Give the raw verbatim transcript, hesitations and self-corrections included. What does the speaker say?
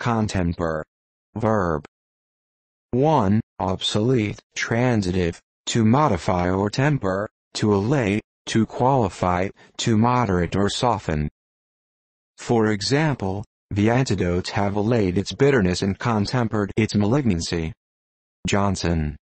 contemper. Verb. one. Obsolete, transitive, to modify or temper, to allay, to qualify, to moderate or soften. For example, the antidotes have allayed its bitterness and contempered its malignancy. Johnson.